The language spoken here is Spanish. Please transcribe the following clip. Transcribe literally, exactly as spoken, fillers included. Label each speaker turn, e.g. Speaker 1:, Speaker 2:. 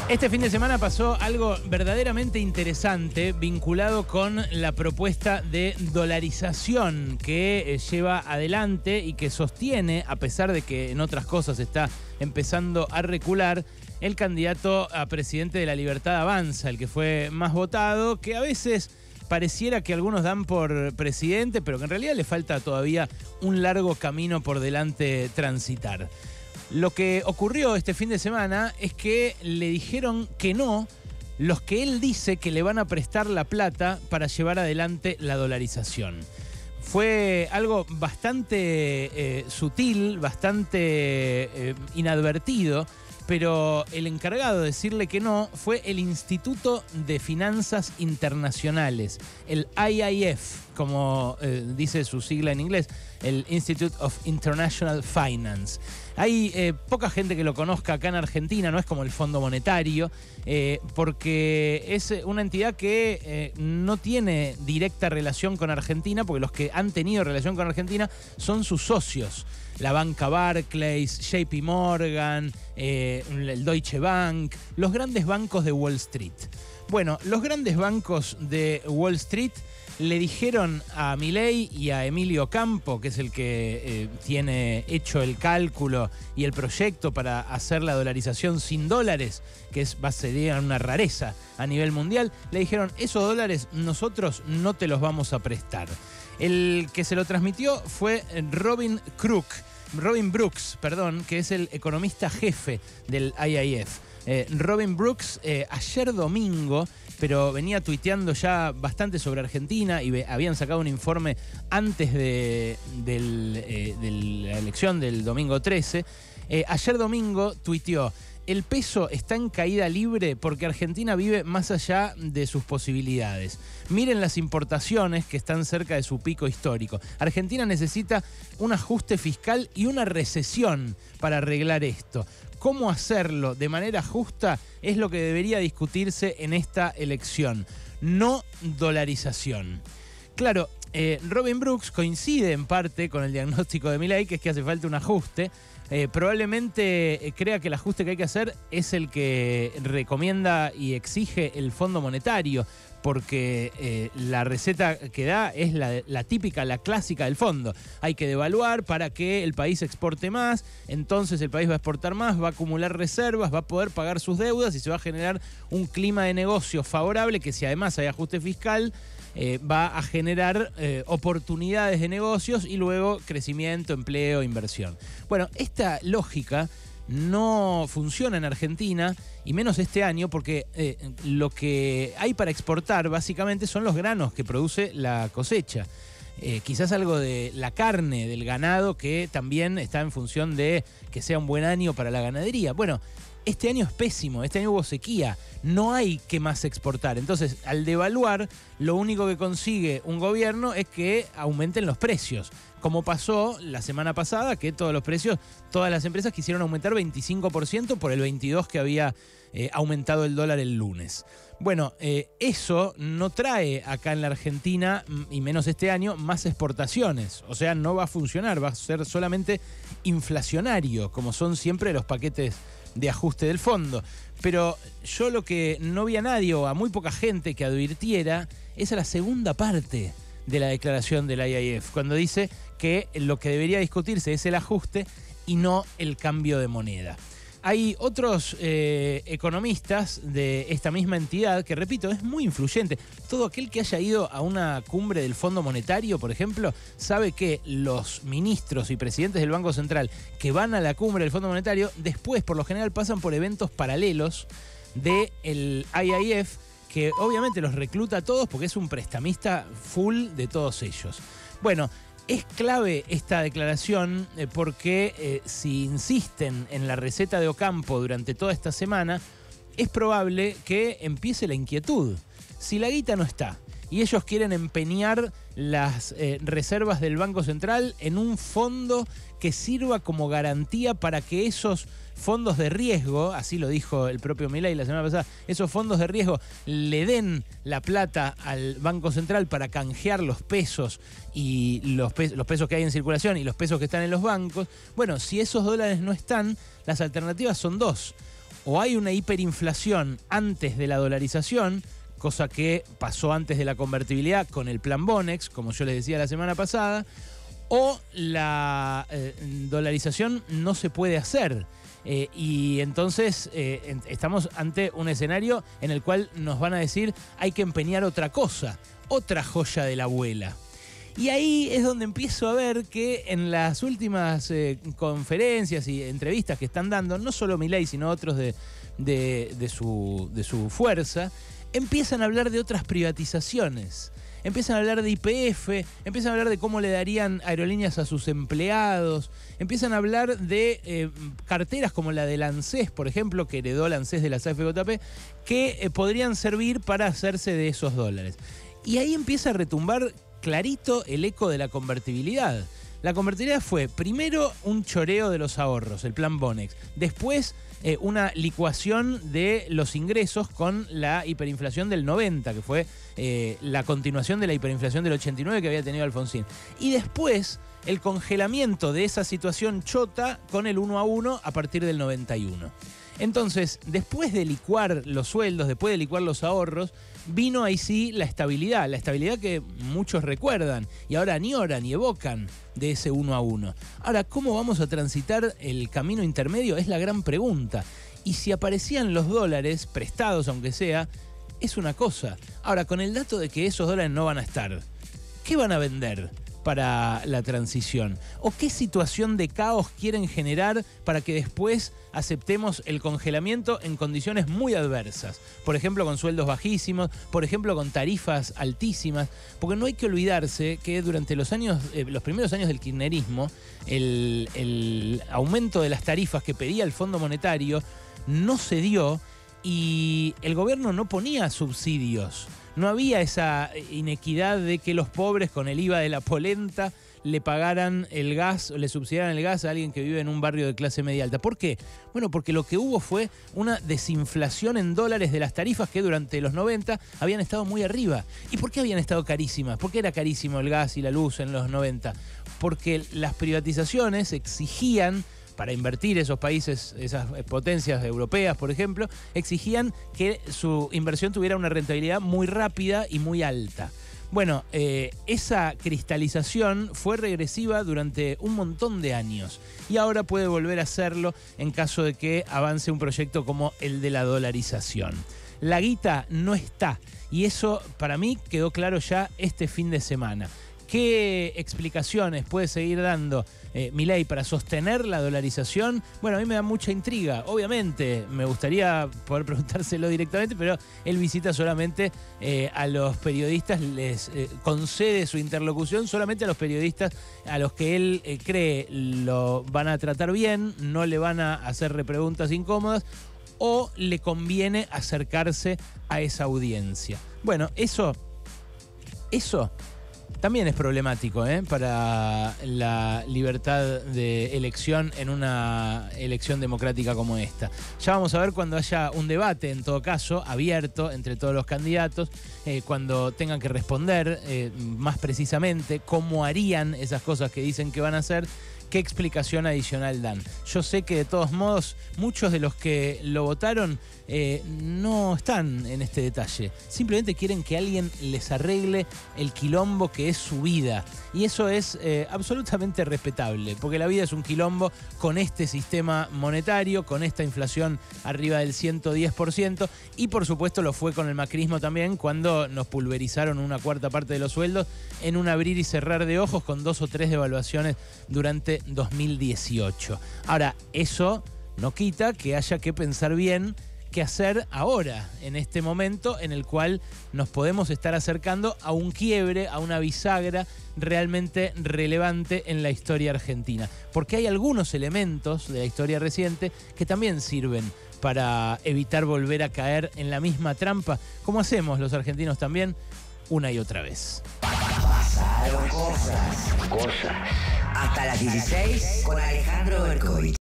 Speaker 1: Este fin de semana pasó algo verdaderamente interesante vinculado con la propuesta de dolarización que lleva adelante y que sostiene, a pesar de que en otras cosas está empezando a recular, el candidato a presidente de La Libertad Avanza, el que fue más votado, que a veces pareciera que algunos dan por presidente, pero que en realidad le falta todavía un largo camino por delante transitar. Lo que ocurrió este fin de semana es que le dijeron que no los que él dice que le van a prestar la plata para llevar adelante la dolarización. Fue algo bastante eh, sutil, bastante eh, inadvertido, pero el encargado de decirle que no fue el Instituto de Finanzas Internacionales, el I I F, como eh, dice su sigla en inglés, el Institute of International Finance. Hay eh, poca gente que lo conozca acá en Argentina, no es como el Fondo Monetario, eh, porque es una entidad que eh, no tiene directa relación con Argentina, porque los que han tenido relación con Argentina son sus socios. La banca Barclays, J P Morgan, eh, el Deutsche Bank, los grandes bancos de Wall Street. Bueno, los grandes bancos de Wall Street le dijeron a Milei y a Emilio Campo, que es el que eh, tiene hecho el cálculo y el proyecto para hacer la dolarización sin dólares, que es, va a ser una rareza a nivel mundial, le dijeron, esos dólares nosotros no te los vamos a prestar. El que se lo transmitió fue Robin Crook, Robin Brooks, perdón, que es el economista jefe del I I F. Eh, Robin Brooks eh, ayer domingo, pero venía tuiteando ya bastante sobre Argentina y ve, habían sacado un informe antes de, del, eh, de la elección del domingo trece. Eh, ayer domingo tuiteó: el peso está en caída libre porque Argentina vive más allá de sus posibilidades. Miren las importaciones que están cerca de su pico histórico. Argentina necesita un ajuste fiscal y una recesión para arreglar esto. ¿Cómo hacerlo de manera justa? Es lo que debería discutirse en esta elección. No dolarización. Claro, eh, Robin Brooks coincide en parte con el diagnóstico de Milei, que es que hace falta un ajuste. Eh, probablemente eh, crea que el ajuste que hay que hacer es el que recomienda y exige el Fondo Monetario, porque eh, la receta que da es la, la típica, la clásica del fondo. Hay que devaluar para que el país exporte más, entonces el país va a exportar más, va a acumular reservas, va a poder pagar sus deudas y se va a generar un clima de negocios favorable que, si además hay ajuste fiscal, eh, va a generar eh, oportunidades de negocios y luego crecimiento, empleo, inversión. Bueno, esta lógica no funciona en Argentina, y menos este año, porque eh, lo que hay para exportar básicamente son los granos que produce la cosecha. Eh, quizás algo de la carne del ganado, que también está en función de que sea un buen año para la ganadería. Bueno, este año es pésimo, este año hubo sequía, no hay que más exportar. Entonces, al devaluar, lo único que consigue un gobierno es que aumenten los precios. Como pasó la semana pasada, que todos los precios, todas las empresas quisieron aumentar veinticinco por ciento por el veintidós por ciento que había eh, aumentado el dólar el lunes. Bueno, eh, eso no trae acá en la Argentina, y menos este año, más exportaciones. O sea, no va a funcionar, va a ser solamente inflacionario, como son siempre los paquetes de ajuste del fondo. Pero yo lo que no vi a nadie, o a muy poca gente que advirtiera, es a la segunda parte de la declaración del I I F, cuando dice que lo que debería discutirse es el ajuste y no el cambio de moneda. Hay otros eh, economistas de esta misma entidad que, repito, es muy influyente. Todo aquel que haya ido a una cumbre del Fondo Monetario, por ejemplo, sabe que los ministros y presidentes del Banco Central que van a la cumbre del Fondo Monetario, después, por lo general, pasan por eventos paralelos del I I F, que obviamente los recluta a todos porque es un prestamista full de todos ellos. Bueno, es clave esta declaración eh, porque eh, si insisten en la receta de Ocampo durante toda esta semana, es probable que empiece la inquietud. Si la guita no está y ellos quieren empeñar las eh, reservas del Banco Central en un fondo que sirva como garantía para que esos fondos de riesgo, así lo dijo el propio Milei la semana pasada, esos fondos de riesgo le den la plata al Banco Central para canjear los pesos y los, pe- los pesos que hay en circulación y los pesos que están en los bancos. Bueno, si esos dólares no están, las alternativas son dos. o hay una hiperinflación antes de la dolarización, cosa que pasó antes de la convertibilidad con el plan Bonex, como yo les decía la semana pasada, o la eh, dolarización no se puede hacer. Eh, y entonces eh, en, estamos ante un escenario en el cual nos van a decir hay que empeñar otra cosa, otra joya de la abuela. Y ahí es donde empiezo a ver que en las últimas eh, conferencias y entrevistas que están dando, no solo Milei, sino otros de, de, de, su, de su fuerza, empiezan a hablar de otras privatizaciones. Empiezan a hablar de Y P F, empiezan a hablar de cómo le darían aerolíneas a sus empleados, empiezan a hablar de eh, carteras como la del ANSES, por ejemplo, que heredó el ANSES de la A F J P, que eh, podrían servir para hacerse de esos dólares. Y ahí empieza a retumbar clarito el eco de la convertibilidad. La convertibilidad fue primero un choreo de los ahorros, el plan Bonex, después eh, una licuación de los ingresos con la hiperinflación del noventa, que fue eh, la continuación de la hiperinflación del ochenta y nueve que había tenido Alfonsín, y después el congelamiento de esa situación chota con el uno a uno a partir del noventa y uno. Entonces, después de licuar los sueldos, después de licuar los ahorros, vino ahí sí la estabilidad, la estabilidad que muchos recuerdan y ahora añoran y evocan de ese uno a uno. Ahora, ¿cómo vamos a transitar el camino intermedio? Es la gran pregunta. Y si aparecían los dólares, prestados aunque sea, es una cosa. Ahora, con el dato de que esos dólares no van a estar, ¿qué van a vender para la transición? ¿O qué situación de caos quieren generar para que después aceptemos el congelamiento en condiciones muy adversas? Por ejemplo, con sueldos bajísimos, por ejemplo, con tarifas altísimas, porque no hay que olvidarse que durante los años, eh, los primeros años del kirchnerismo, el, el aumento de las tarifas que pedía el Fondo Monetario no se dio y el gobierno no ponía subsidios. No había esa inequidad de que los pobres con el I V A de la polenta le pagaran el gas o le subsidiaran el gas a alguien que vive en un barrio de clase media alta. ¿Por qué? Bueno, porque lo que hubo fue una desinflación en dólares de las tarifas que durante los noventa habían estado muy arriba. ¿Y por qué habían estado carísimas? ¿Por qué era carísimo el gas y la luz en los noventa? Porque las privatizaciones exigían, para invertir esos países, esas potencias europeas, por ejemplo, exigían que su inversión tuviera una rentabilidad muy rápida y muy alta. Bueno, eh, esa cristalización fue regresiva durante un montón de años y ahora puede volver a hacerlo en caso de que avance un proyecto como el de la dolarización. La guita no está y eso para mí quedó claro ya este fin de semana. ¿Qué explicaciones puede seguir dando eh, Milei para sostener la dolarización? Bueno, a mí me da mucha intriga. Obviamente, me gustaría poder preguntárselo directamente, pero él visita solamente eh, a los periodistas, les eh, concede su interlocución solamente a los periodistas a los que él eh, cree lo van a tratar bien, no le van a hacer repreguntas incómodas o le conviene acercarse a esa audiencia. Bueno, eso, eso... también es problemático ¿eh? para la libertad de elección en una elección democrática como esta. Ya vamos a ver cuando haya un debate, en todo caso, abierto entre todos los candidatos, eh, cuando tengan que responder eh, más precisamente cómo harían esas cosas que dicen que van a hacer, qué explicación adicional dan. Yo sé que de todos modos muchos de los que lo votaron eh, no están en este detalle. Simplemente quieren que alguien les arregle el quilombo que es su vida. Y eso es eh, absolutamente respetable, porque la vida es un quilombo con este sistema monetario, con esta inflación arriba del ciento diez por ciento y por supuesto lo fue con el macrismo también cuando nos pulverizaron una cuarta parte de los sueldos en un abrir y cerrar de ojos con dos o tres devaluaciones durante dos mil dieciocho. Ahora, eso no quita que haya que pensar bien qué hacer ahora, en este momento en el cual nos podemos estar acercando a un quiebre, a una bisagra realmente relevante en la historia argentina. Porque hay algunos elementos de la historia reciente que también sirven para evitar volver a caer en la misma trampa, como hacemos los argentinos también una y otra vez.
Speaker 2: Pasaron cosas, cosas. Hasta las dieciséis con Alejandro Berkovich.